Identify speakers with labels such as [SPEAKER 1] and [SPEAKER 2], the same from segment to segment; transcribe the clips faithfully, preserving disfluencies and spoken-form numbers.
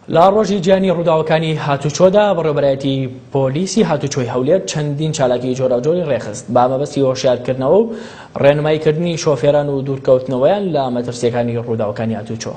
[SPEAKER 1] لا ڕۆژی گیانی ڕووداوەکانی هاتوچۆدا بەڕێوەبەرایەتی پۆلیسی هاتوچۆی هەولێر چەندین چالاکی جۆراوجۆری ڕێخست با مەبەستی هۆشیارکردنەوە و ڕێنماییکردنی شۆفێران و دوورکەوتنەوەیان لە مەترسیەکانی ڕووداوەکانی هاتوچۆ.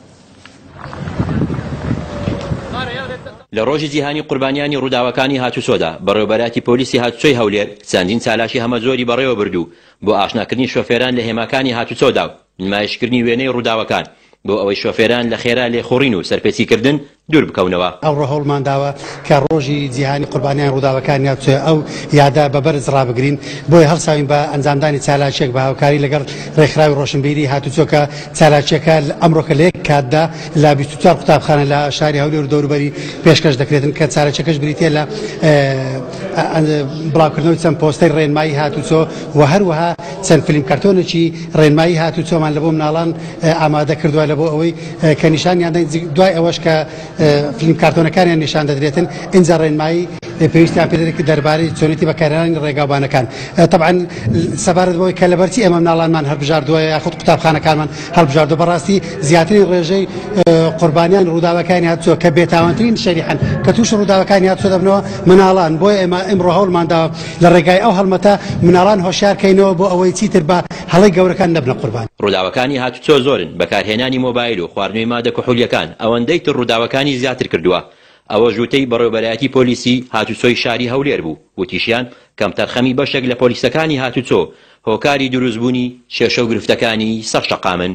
[SPEAKER 2] لە ڕۆژی جیهانی قوربانیانی ڕووداوەکانی هاتوچۆدا بەڕێوەبەرایەتی پۆلیسی هاتوچۆی هەولێر چەندین چالاشی هەمەزۆری بەڕێوە بردو بۆ ئاشناکردنی شۆفێران لە هێماکانی هاتوچۆدا و نمایشکردنی وێنەی ڕووداوەکان بۆ ئەوەی شۆفێران لە خێرا لێخوڕین و سەرپێچیکردن دوور بکەونەوە.
[SPEAKER 3] ئەوڕۆ هەوڵمان داوە کە ڕۆژی جیهانی قوربانیان ڕووداوەکانی هاتوچۆ ئەو یادا بەبەرز ڕابگرین بۆی هەڵساوین بە ئەنجامدانی چالاکیێک بە هاوکاری لەگەڵ ڕێکخراوی ڕۆشنبیری هاتوچۆ کە چالاکیەکە ئەمڕۆکە لە یەک کاتدا لە بیست و چوار قوتابخانە لە شاری هەولێر و دەوروبەری پێشکەش دەکرێتن کە چالاکیەکەش بریتە لە بڵاوکردنەوەی چەند پۆستەی ڕێنمایی هاتوچۆ و هەروەها چەند فیلم کارتۆنێکی ڕێنمایی هاتوچۆمان لە بۆ مناڵان ئامادە کردووە لە بۆ ئەوەی کە نیشانیان دوای ئەوەش کە فیلم کارتۆنەکانیان نیشان دەدرێتن ئینجا ڕێنمایی پێویستیان پێدەکرد دەربارەی چۆنێتی بەکارهێنانی ڕێگاوبانەکان. طبعا سەبارەت بەوەی کە لەبەرچی ئێمە مناڵانمان هەڵبژاردووە یاخود قوتابخانەکانمان هەڵبژاردووە بەڕاستی زیاترین ڕێژەی قوربانیان ڕووداوەکانی هاتوچۆ کە بێتاوانترین شەریحن کە تووش ڕووداوەکانی هاتوچۆ دەبنەوە مناڵان بۆیە ئێمە ئەمڕۆ هەوڵمان داوە لە ڕێگای ئەو هەڵمەتە مناڵان هۆشیارکەینەوە بۆ ئەوەی چیتر بە هەڵەی گەورەکان نەبنە قوربان.
[SPEAKER 2] ڕووداوەکانی هاتوچۆ زۆرن بەکارهێنانی مۆبایل و خواردنەوەی مادە کحولیەکان ئەوەندەی تر ڕووداوەکانی زیاتر کردووە. ئەوە ژووتەی بەڕێوەبەرایەتی پۆلیسی هاتوچۆی شاری هەولێر بوو وتیشیان کەم تەرخەمی بەشێک لە پۆلیسەکانی هاتوچۆ هۆکاری دروستبوونی کێشە و گرفتەکانی سەرشەقامن.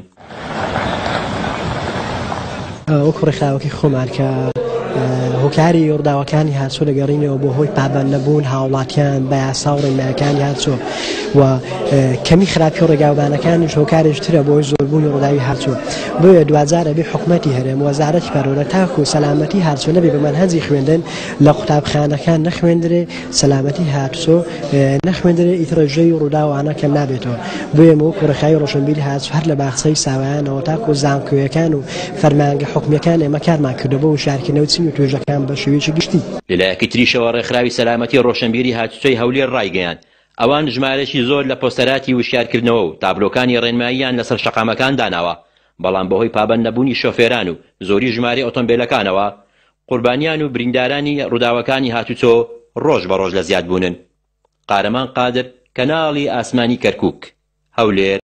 [SPEAKER 4] وەکو ڕێکخراوەکەی خۆمان کە هۆکاری ڕووداوەکانی هاتوچۆ دەگەڕینەوە بۆ هۆی پابەند نەبوون هاوڵاتیان بە یاسا و ڕێنماییەکانی هاتوچۆ و کەمی خراپی و ڕێگاوبانەکانیش هۆکارێک ترە بۆی زۆربوونی ڕووداوی هاتوچۆ. بۆیە دوجارە بێ حکوومەتی هەرێم وەزارەتی پەروەردە تاکو و سەلامەتی هاتوچۆ نەبێ بە مەنهەجی خوێندن لە قوتابخانەکان نەخوێندرێ سەلامەتی هاتوچۆ نەخوێندرێ ئیترەژەی ڕووداوانە کەم نابێتەوە. بۆیە وەکو ڕێکخراوی ڕۆشنبیری هاتوچۆ هەر لە باخچەی ساوایانەوە تاکو زانکۆیەکان و فەرمانگە حکومیەکان ئێمە کارمان کردو بۆ شارکردنەوەی چین و توێژەکان بە شێوەیەکی گشتی.
[SPEAKER 2] لەلایەکی تریشەوە ڕێکخراوی سەلامەتی ڕۆشنبیری هاتوچۆی هەولێر ڕایگەیاند ئەوان ژمارەی زۆر لە پۆستەراتی وشیارکردنەوە و تابلۆکانی ڕێنماییان لەسەر شەقامەکان داناوە بەڵام بەهۆی پابەند نەبوونی شۆفێران و زۆری ژمارەی ئۆتۆمبیلەکانەوە قوربانیان و بریندارانی ڕووداوەکانی هاتوچۆ ڕۆژ بە ڕۆژ لە زیادبوونن. قارەمان قادر کەناڵی ئاسمانی کەرکووک هەولێر.